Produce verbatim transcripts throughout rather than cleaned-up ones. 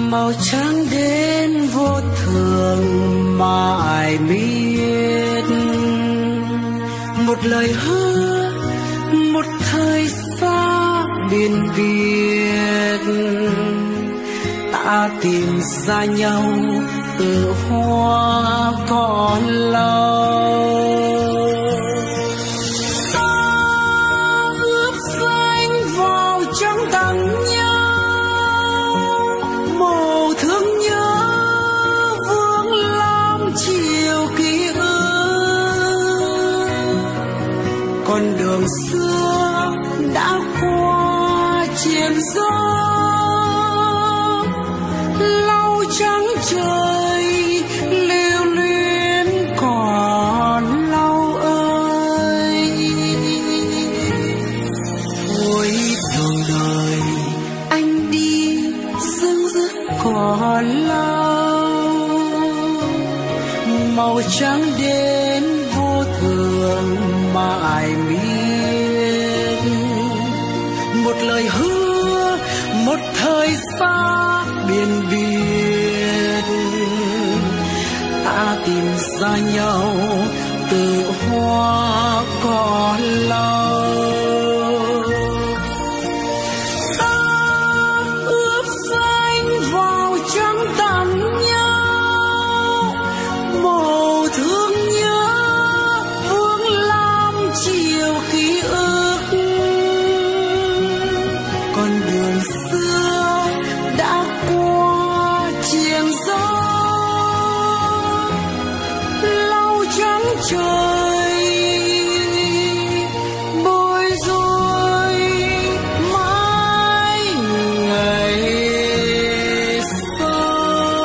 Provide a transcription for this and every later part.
màu trắng đến vô thường mà ai biết, một lời hứa một thời xa biển biệt, ta tìm ra nhau từ hoa còn lâu. Con đường xưa đã qua chiều gió, lau trắng trời lưu luyến còn lâu ơi. Cuối đường đời anh đi dưng dứt còn lâu, màu trắng đến vô thường mà ai biết, một lời hứa một thời xa biển biệt, ta tìm ra nhau từ hoa còn lâu. Ta ướp xanh vào trắng tặng nhau, màu thương nhớ chiều ký ức. Con đường xưa đã qua chiều gió, lau trắng trời bối rối mãi ngày sau.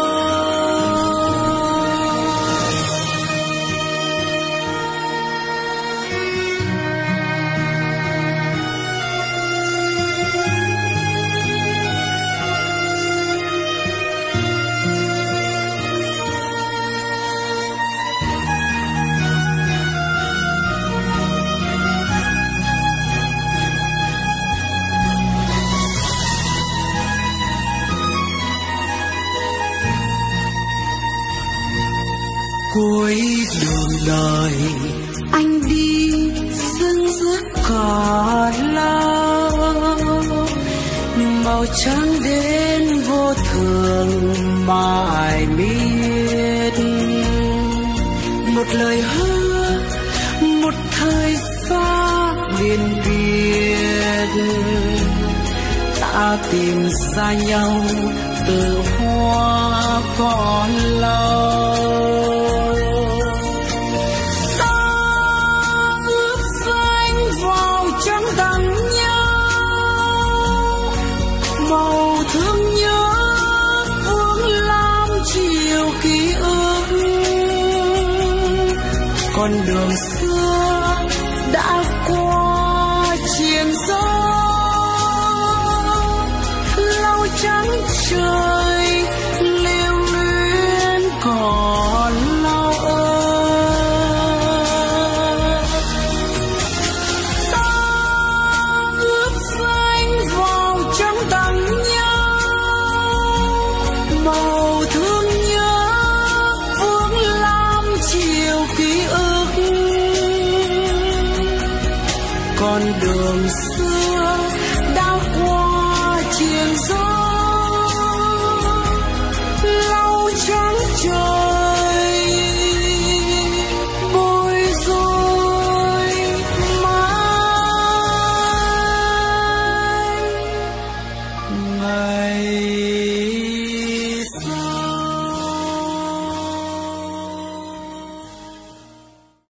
Cuối đường đời anh đi dưng dứt còn lâu, màu trắng đến vô thường mà ai biết, một lời hứa một thời xa biển biệt, ta tìm ra nhau từ hoa còn lâu. Màu thương nhớ vương lam chiều ký ức, con đường xưa đã qua chiều gió, lau trắng trời lưu luyến còn lâu ơi. Ta ướp xanh vào trắng tặng màu thương nhớ vương lam chiều ký ức, con đường xưa đã qua chiều gió, lau trắng trời bối rối mãi ngày